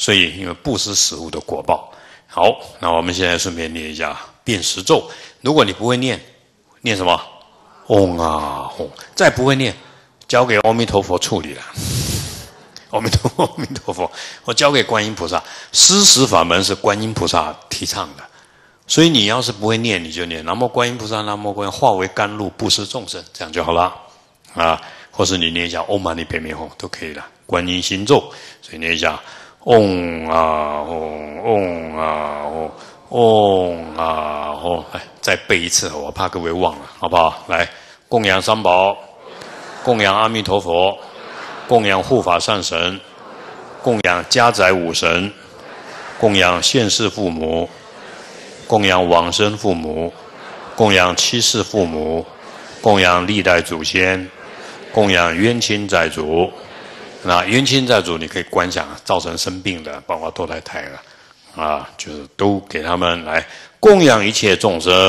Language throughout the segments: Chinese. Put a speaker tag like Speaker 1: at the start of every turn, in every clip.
Speaker 1: 所以因为布施食物的果报。好，那我们现在顺便念一下辨识咒。如果你不会念，念什么？嗡啊吽。再不会念，交给阿弥陀佛处理了。阿弥陀佛，阿弥陀佛，我交给观音菩萨。施食法门是观音菩萨提倡的，所以你要是不会念，你就念南无观音菩萨，南无观音，化为甘露布施众生，这样就好了啊。或是你念一下唵嘛呢叭咪吽都可以了。观音心咒，所以念一下嗡啊吽，嗡啊吽，嗡啊吽。来，再背一次，我怕各位忘了，好不好？来，供养三宝，供养阿弥陀佛，供养护法善神，供养家宅五神，供养现世父母，供养往生父母，供养七世父母，供养历代祖先，供养冤亲债主。那冤亲债主你可以观想造成生病的，包括堕胎胎了啊，就是都给他们来供养一切众生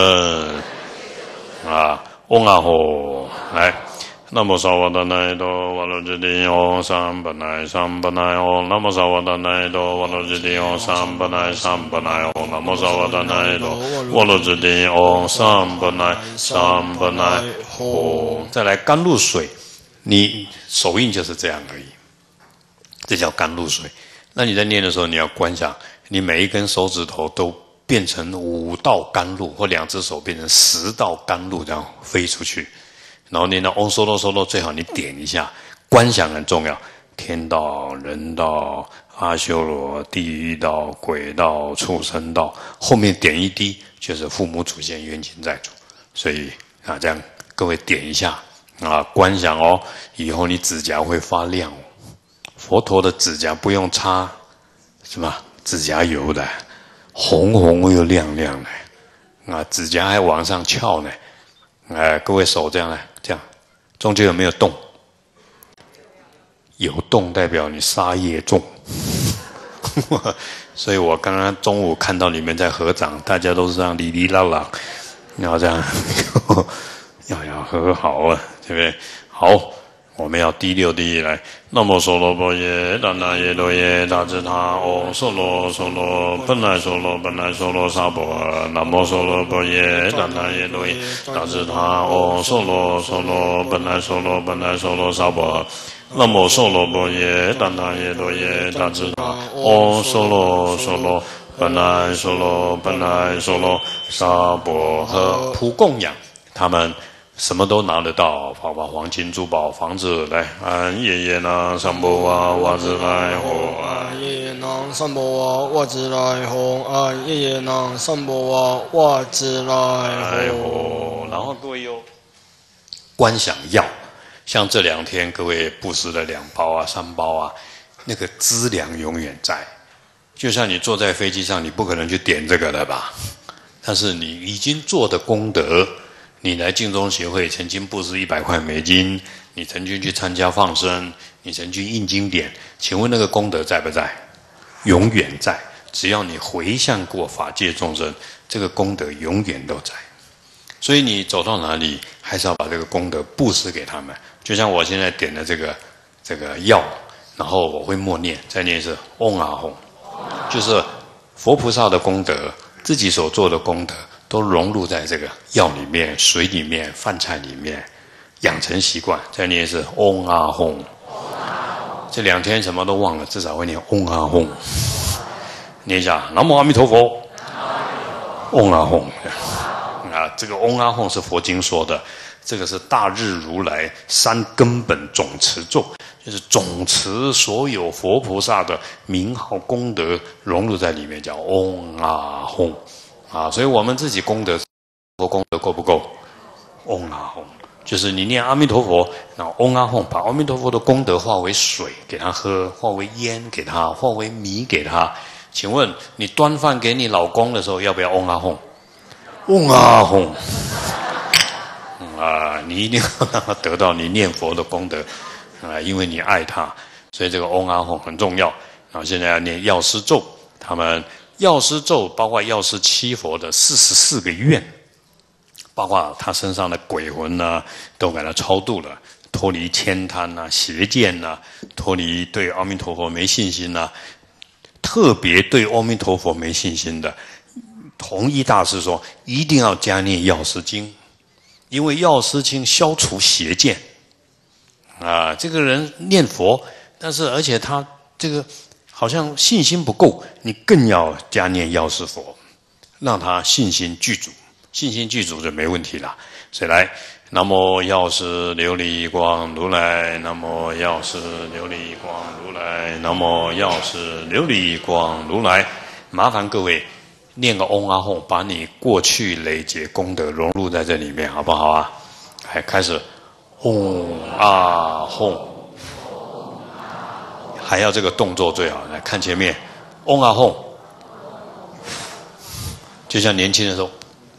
Speaker 1: 啊。嗡啊吽，来。南无萨瓦达那多瓦罗揭谛唵三本来三本来唵，南无萨瓦达那多瓦罗揭谛唵三本来三本来唵，南无萨瓦达那多瓦罗揭谛唵三本来三本来吽。再来甘露水，你手印就是这样而已，这叫甘露水。那你在念的时候，你要观想，你每一根手指头都变成5道甘露，或2只手变成10道甘露，这样飞出去。然后念到嗡梭罗梭罗，最好你点一下，观想很重要。天道、人道、阿修罗、地狱道、鬼道、畜生道，后面点一滴就是父母祖先冤亲债主。所以啊，这样各位点一下啊，观想哦，以后你指甲会发亮哦。佛陀的指甲不用擦什么指甲油的，红红又亮亮的啊，指甲还往上翘呢。各位手这样来，这样中间有没有动？有动代表你杀业重。所以我刚刚中午看到你们在合掌，大家都是这样哩哩啦啦，要这样要和好啊，对不对？好，我们要第6滴来。南无娑罗波耶达那耶多耶达智他唵娑罗娑罗本来娑罗本来娑罗娑婆诃。南无娑罗波耶达那耶多耶达智他唵娑罗娑罗本来娑罗本来娑罗娑婆诃。南无娑罗波耶达那耶多耶达智他唵娑罗娑罗本来娑罗本来娑罗娑婆诃。普供养他们。什么都拿得到，包括黄金珠宝、房子来。安耶耶那三波啊，瓦兹来吽。安耶耶那三波啊，瓦兹来吽。安耶耶那三波啊，瓦兹来吽。然后各位又观想药，像这2天各位布施的2包啊、3包啊，那个资粮永远在。就像你坐在飞机上，你不可能去点这个的吧？但是你已经做的功德。你来净宗协会曾经布施100块美金，你曾经去参加放生，你曾经印经典，请问那个功德在不在？永远在，只要你回向过法界众生，这个功德永远都在。所以你走到哪里，还是要把这个功德布施给他们。就像我现在点的这个药，然后我会默念，再念一次嗡啊吽，就是佛菩萨的功德，自己所做的功德。都融入在这个药里面、水里面、饭菜里面，养成习惯。再念一次嗡啊吽。这2天什么都忘了，至少会念嗡啊吽。念一下南无阿弥陀佛。嗡啊吽。啊，这个嗡啊吽是佛经说的，这个是大日如来3根本总持咒，就是总持所有佛菩萨的名号功德融入在里面，叫嗡啊吽。啊，所以我们自己功德够不够？嗡啊吽，就是你念阿弥陀佛，然后嗡啊吽，把阿弥陀佛的功德化为水给他喝，化为烟给他，化为米给他。请问你端饭给你老公的时候，要不要嗡啊吽？嗡啊吽。你一定要让他得到你念佛的功德因为你爱他，所以这个嗡啊吽很重要。然后现在要念药师咒，他们。药师咒包括药师七佛的44个愿，包括他身上的鬼魂啊，都给他超度了，脱离悭贪啊、邪见啊，脱离对阿弥陀佛没信心啊， 特别对阿弥陀佛没信心的，弘一大师说一定要加念药师经，因为药师经消除邪见。这个人念佛，但是而且他这个好像信心不够，你更要加念药师佛，让他信心具足，信心具足就没问题了。所以来，南无药师琉璃光如来，南无药师琉璃光如来，南无药师琉璃光如来。麻烦各位念个嗡阿吽，把你过去累劫功德融入在这里面，好不好啊？开始。嗡阿吽，还要这个动作最好。来看前面，嗡阿吽，就像年轻的时候，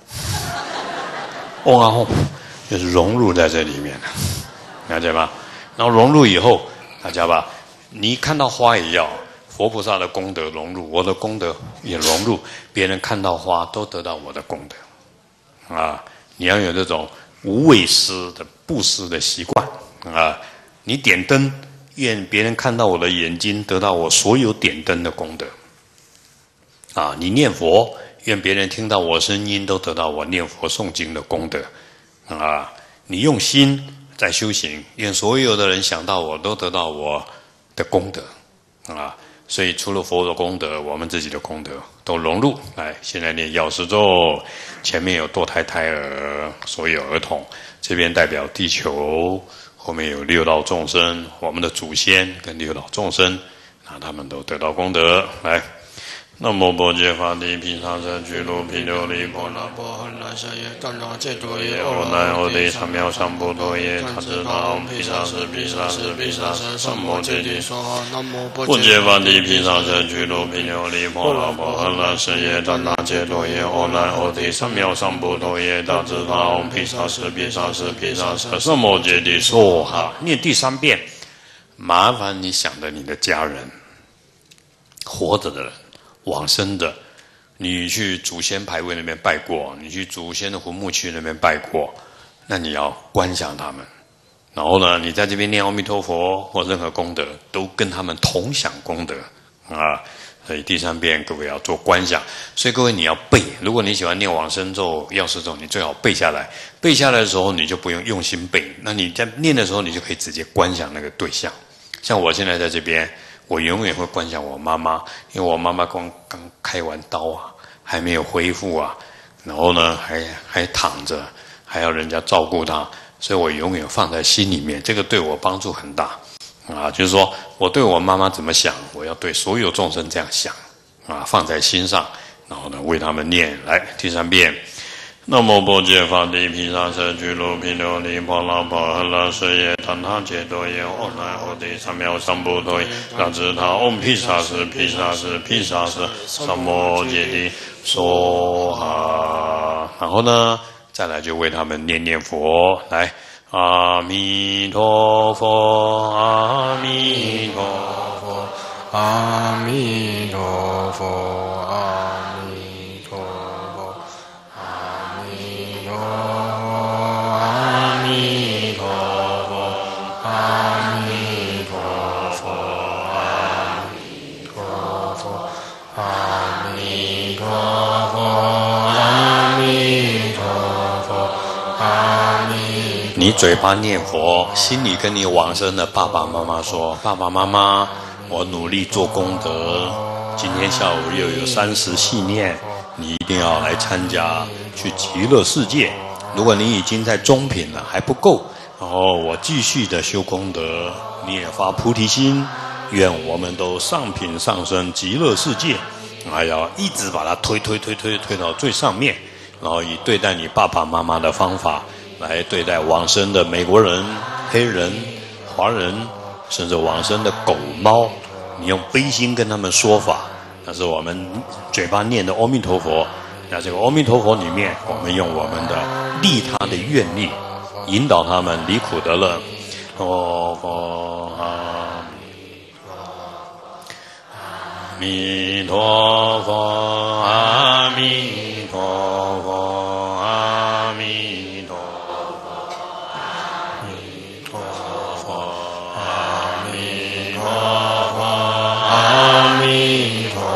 Speaker 1: 嗡阿吽，就是融入在这里面了，了解吧？然后融入以后，大家吧，你看到花也要佛菩萨的功德融入，我的功德也融入，别人看到花都得到我的功德你要有这种无畏施的布施的习惯你点灯，愿别人看到我的眼睛得到我所有点灯的功德你念佛，愿别人听到我声音都得到我念佛诵经的功德你用心在修行，愿所有的人想到我都得到我的功德所以除了佛的功德，我们自己的功德都融入来。现在念药师咒，前面有堕胎胎儿，所有儿童，这边代表地球，后面有六道众生，我们的祖先跟六道众生，他们都得到功德来。南无般揭法地毗沙遮俱卢毗琉璃波那波诃那舍耶怛那揭多耶阿难阿地三藐三菩提耶他知他唵毗沙舍毗沙舍毗沙舍三摩揭谛娑哈。南无般揭法地毗沙遮俱卢毗琉璃波那波诃那舍耶怛那揭多耶阿难阿地三藐三菩提耶他知他唵毗沙舍毗沙舍毗沙舍三摩揭谛娑哈。念第3遍，麻烦你想着你的家人，活着的人，往生的，你去祖先牌位那边拜过，你去祖先的坟墓区那边拜过，那你要观想他们，然后呢，你在这边念阿弥陀佛或任何功德，都跟他们同享功德所以第3遍各位要做观想，所以各位你要背。如果你喜欢念往生咒、药师咒，你最好背下来。背下来的时候，你就不用用心背，那你在念的时候，你就可以直接观想那个对象。像我现在在这边，我永远会观想我妈妈，因为我妈妈刚开完刀还没有恢复然后呢还躺着，还要人家照顾她，所以我永远放在心里面，这个对我帮助很大就是说我对我妈妈怎么想，我要对所有众生这样想放在心上，然后呢为他们念。来第3遍。南无般揭法地毗沙遮俱卢毗琉璃波那波诃那舍耶怛那揭多耶阿难阿地三藐三菩提耶他知他唵毗沙舍毗沙舍毗沙舍三摩揭谛娑哈。然后呢再来就为他们念念佛。来阿弥陀佛阿弥陀佛阿弥陀佛阿弥陀佛阿弥陀佛阿弥陀佛阿弥陀佛阿弥陀佛阿弥陀佛阿弥。你嘴巴念佛，心里跟你往生的爸爸妈妈说：爸爸妈妈，我努力做功德，今天下午又有30系念，你一定要来参加，去极乐世界。如果你已经在中品了还不够，然后我继续的修功德，你也发菩提心，愿我们都上品上升极乐世界，还要一直把它推到最上面，然后以对待你爸爸妈妈的方法来对待往生的美国人、黑人、华人，甚至往生的狗猫，你用悲心跟他们说法，那是我们嘴巴念的阿弥陀佛。那这个阿弥陀佛里面，我们用我们的利他的愿力，引导他们离苦得乐。阿弥陀佛，阿弥陀佛，阿弥陀佛，阿弥陀佛，阿弥陀佛，阿弥陀佛。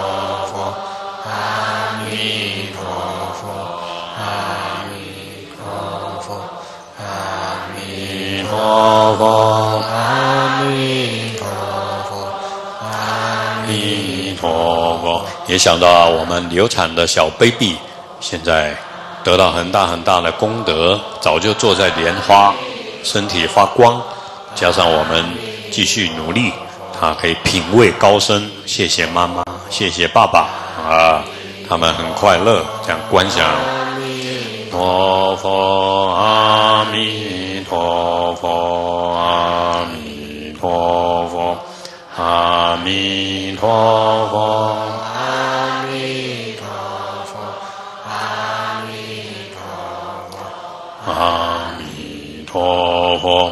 Speaker 1: 弥陀佛。也想到我们流产的小 baby， 现在得到很大很大的功德，早就坐在莲花，身体发光，加上我们继续努力，他可以品味高升。谢谢妈妈，谢谢爸爸啊，他们很快乐。这样观想，陀佛阿弥陀佛阿弥陀佛阿弥陀佛阿弥陀佛阿弥陀佛阿弥陀佛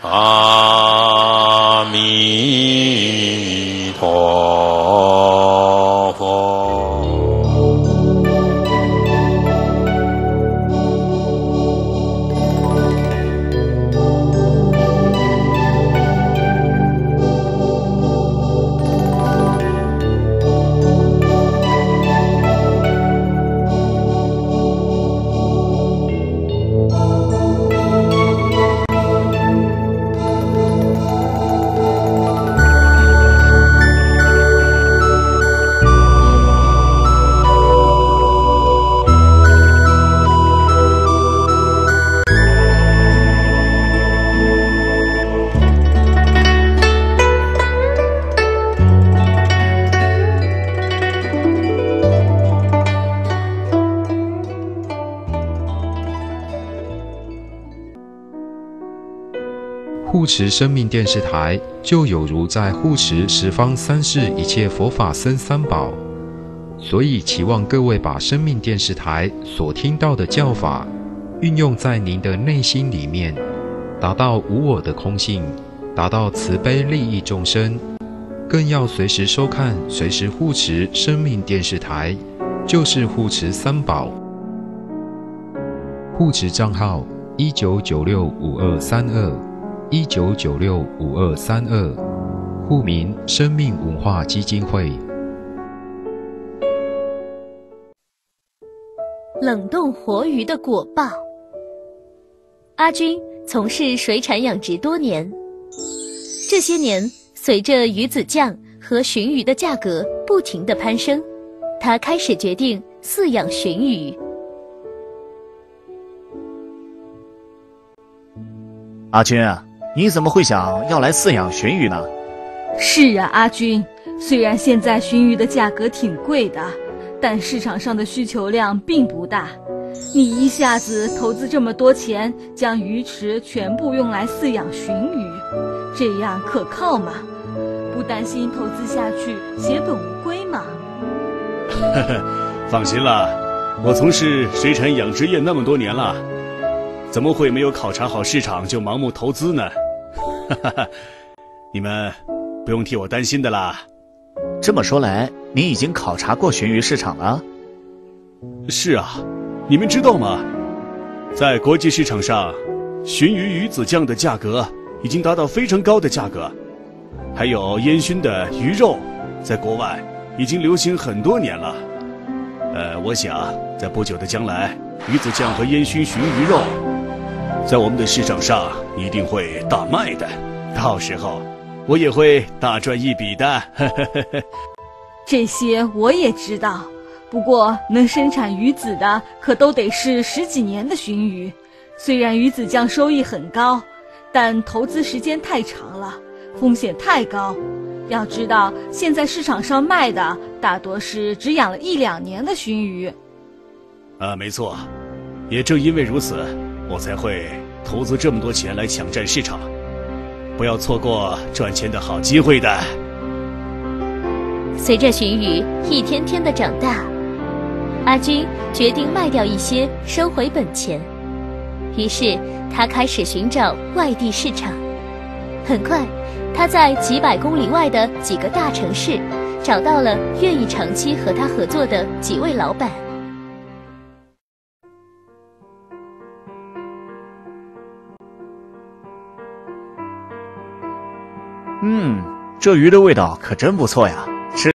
Speaker 1: 阿弥陀佛。
Speaker 2: 护持生命电视台就有如在护持十方三世一切佛法僧三宝，所以期望各位把生命电视台所听到的教法运用在您的内心里面，达到无我的空性，达到慈悲利益众生，更要随时收看随时护持生命电视台，就是护持三宝。护持账号1996523219965232，户名生命文化基金会。
Speaker 3: 冷冻活鱼的果报。阿军从事水产养殖多年，这些年随着鱼子酱和鲟鱼的价格不停地攀升，他开始决定饲养鲟鱼。
Speaker 4: 阿军啊，你怎么会想要来饲养鲟鱼呢？
Speaker 5: 是啊，阿军，虽然现在鲟鱼的价格挺贵的，但市场上的需求量并不大。你一下子投资这么多钱，将鱼池全部用来饲养鲟鱼，这样可靠吗？不担心投资下去血本无归吗？
Speaker 6: 放心了，我从事水产养殖业那么多年了，怎么会没有考察好市场就盲目投资呢？你们不用替我担心的啦。
Speaker 4: 这么说来，你已经考察过鲟鱼市场了？
Speaker 6: 是啊，你们知道吗？在国际市场上，鲟鱼鱼子酱的价格已经达到非常高的价格，还有烟熏的鱼肉，在国外已经流行很多年了。我想在不久的将来，鱼子酱和烟熏鲟鱼肉在我们的市场上一定会大卖的，到时候我也会大赚一笔的。
Speaker 5: 这些我也知道，不过能生产鱼子的可都得是10几年的鲟鱼。虽然鱼子酱收益很高，但投资时间太长了，风险太高。要知道，现在市场上卖的大多是只养了1、2年的鲟鱼。
Speaker 6: 没错，也正因为如此，我才会投资这么多钱来抢占市场，不要错过赚钱的好机会的。
Speaker 3: 随着鲟鱼一天天的长大，阿军决定卖掉一些收回本钱，于是他开始寻找外地市场。很快，他在几百公里外的几个大城市找到了愿意长期和他合作的几位老板。
Speaker 4: 这鱼的味道可真不错呀。